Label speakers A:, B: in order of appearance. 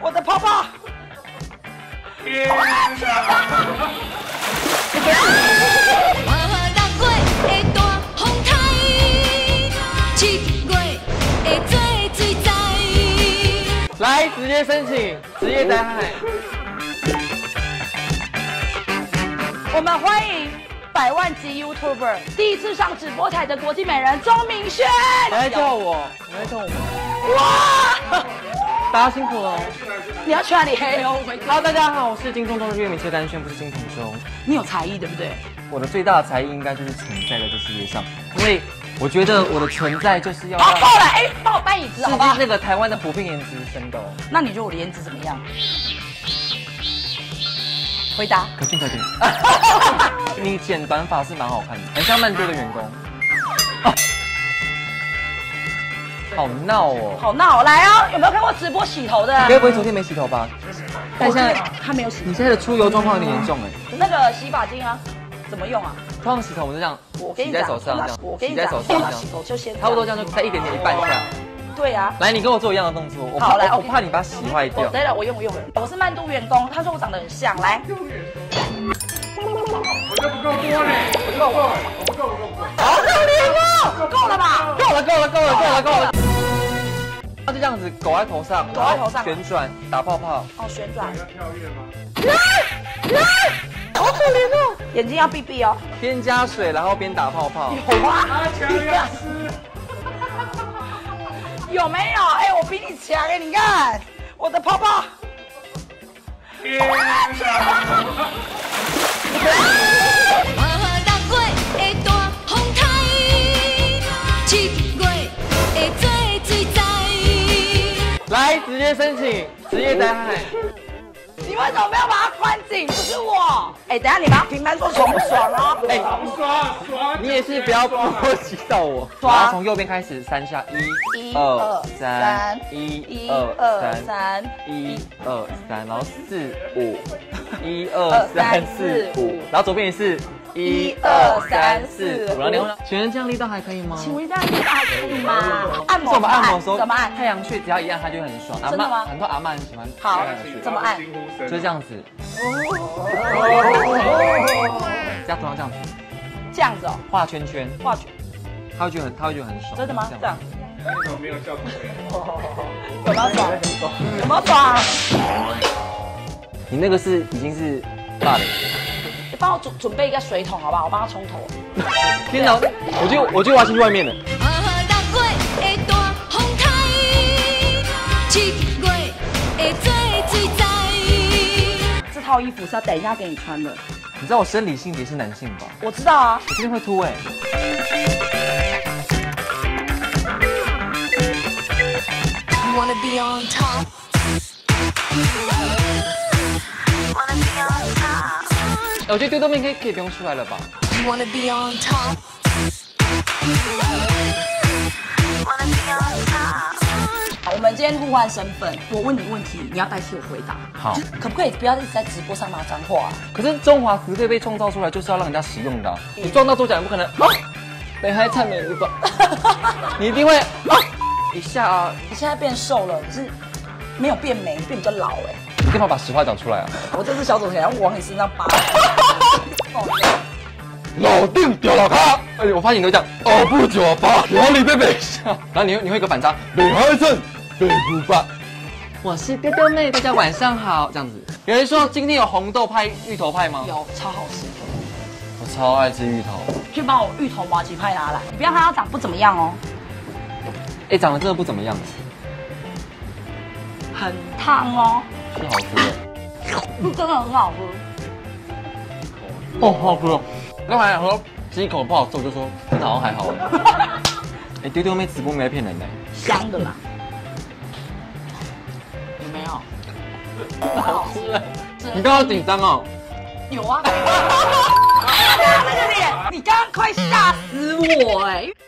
A: 我的泡泡！
B: 天哪！
C: 来，直接申请职业灾害。
A: 我们欢迎100万级 YouTuber 第一次上直播台的国际美人钟明轩。
C: 你来叫我，你来叫我。
A: 哇！
C: 大家辛苦了。
A: 你要去哪里黑哦
C: ？Hello， 大家好，我是金钟中日月明车甘轩，不是金童中。
A: 你有才艺对不对？
C: 我的最大的才艺应该就是存在在这世界上，因为我觉得我的存在就是要
A: 好，够了，哎，帮我搬椅子好不好？
C: 是那个台湾的普遍颜值升高。
A: 那你觉得我的颜值怎么样？回答。
C: 可敬可敬。你剪短发是蛮好看的，很像曼多的员工。啊好闹哦！
A: 好闹，来啊！有没有看过直播洗头的？
C: 该不会昨天没洗头吧？但现在
A: 他没有洗。
C: 你现在的出油状况有点严重哎。
A: 那个洗发精啊，怎么用啊？
C: 通常洗头我们是这样，洗在手上这样，洗在手上这样，
A: 洗头就先
C: 差不多这样就再一点点一半下。
A: 对啊。
C: 来，你跟我做一样的动作，我怕你把它洗坏掉。
A: 对了，我用。我是曼都员工，他说我长得很像，来。
B: 我这不够多呢，我不够。
A: 好可怜哦，够了吧？
C: 够了。那就这样子，狗在头上，旋转打泡泡。
A: 哦，旋转。
B: 要跳跃吗？
A: 来，好可怜哦，眼睛要闭闭哦。
C: 边加水，然后边打泡泡。
A: 有啊，
B: 阿强要湿。
A: 有没有？哎，我比你强哎，你看我的泡泡。
B: 天哪！
C: 来，直接申请职业灾害。
A: 你为什么没有把它关紧？不是我。哎，等下你把它评判说爽不爽哦？
C: 哎，
B: 爽！
C: 你也是不要波及到我。然后从右边开始3下，1、2、3，1、2、3，1、2、3，然后4、5，1、2、3、4、5，然后左边也是。1、2、3、4、5，然后你请问这样力道还可以吗？
A: 请问这样力道还可以吗？按摩
C: 我们按摩的时候
A: 怎么按？
C: 太阳穴只要一按它就会很爽。
A: 真的吗？
C: 很多阿嬷很喜欢。
A: 好，怎么按？
C: 就是这样子。加头上这样子。
A: 这样子哦。
C: 画圈圈。
A: 画圈。
C: 他会觉得很爽。
A: 真的吗？这样。
B: 那种没有效果。
A: 有没有爽？有没有爽？
C: 你那个是已经是大的。
A: 你帮我准备一个水桶好不好？我帮他冲头。
C: 天哪！我就要进去外面了。
A: 这套衣服是要等一下给你穿的。
C: 你知道我生理性别是男性吧？
A: 我知道啊。
C: 我这边会凸哎。我觉得丢豆面可以不用出来了吧？
A: 我们今天互换身份，我问你问题，你要代替我回答。
C: 好，
A: 可不可以不要一直在直播上骂脏话啊？
C: 可是中华词汇被创造出来就是要让人家使用的啊。你撞到桌角，不可能哦，北海太美了吧？你一定会啊一下啊。
A: 你现在变瘦了，可是没有变美，你变比较老哎。
C: 你干嘛把实话讲出来啊？
A: 我这只小手想要往你身上扒。
C: 老定屌老咖，哎，我发现你都这样，哦不酒吧，往里被北下，然后你会一个反差，北海镇北湖吧。我是丢丢妹，大家晚上好，这样子。有人说今天有红豆派、芋头派吗？
A: 有，超好吃。
C: 我超爱吃芋头。
A: 去帮我芋头麻吉派拿来，你不要看它长不怎么样哦。
C: 哎，长得真的不怎么样，
A: 很烫哦。
C: 是好吃的，
A: 真的很好喝。
C: 哦，好好吃哦。刚才想说吃一口不好吃，我就说真的好像还好。哎，丢丢妹直播没在骗人的，
A: 香的啦。有没有？很好吃。
C: 你刚刚紧张哦？
A: 有啊。那个脸，你刚刚快吓死我哎！